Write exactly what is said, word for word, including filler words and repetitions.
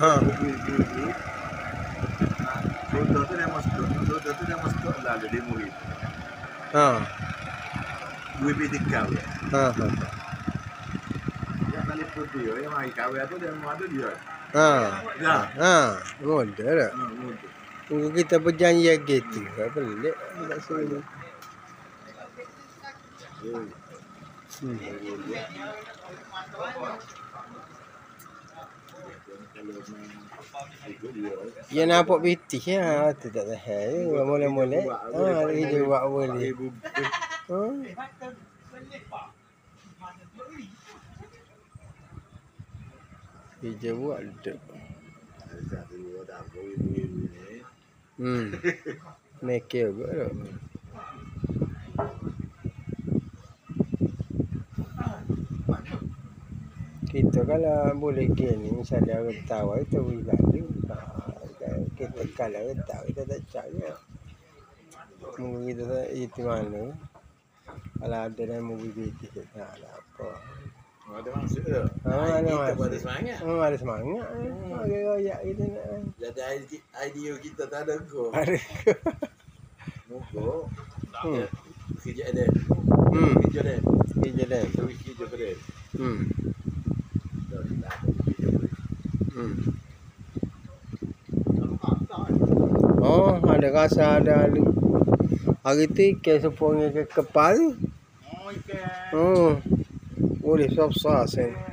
Ha. Ibu-ibu. Roda tu dia masuk. Roda tu dia masuk lalu dia murid. Ha. Dua biji kau. Ha. Ha. Yang kali putih, yang mai kau tu dia mau ada dia. Ha. Ya. Ha. Mudah dah. Tunggu kita berjanji gitu. Tak pelik. Tak sini. Hmm. Ya nampak bitih ya, tu tak tahan. Mula-mula. Ha, dia buat boleh. Ha. Dia buat tu. Hmm. Mekil juga tu. Kita kalau boleh gini, misalnya orang tahu itu lalu, kita kalau tahu kita tak cakap. Mungkin kita tak itu mana. Kalau ada yang mau beli kita tak ada apa. Ada masuk tu. Ah, ada masuk. Ada semangat. Oh, ada semangat. Ada royak kita nak. Jadi idea kita tak ada go. Ada. Mugo. Hmm. Kerja ada. Hmm. Kerja ada. Kerja dah. Tu kerja pada. Hmm. Hmm. Oh, ada rasa ada hari tu ikan sepungnya ke kepala. Oh, ikan. Oh, boleh besar-besar sen.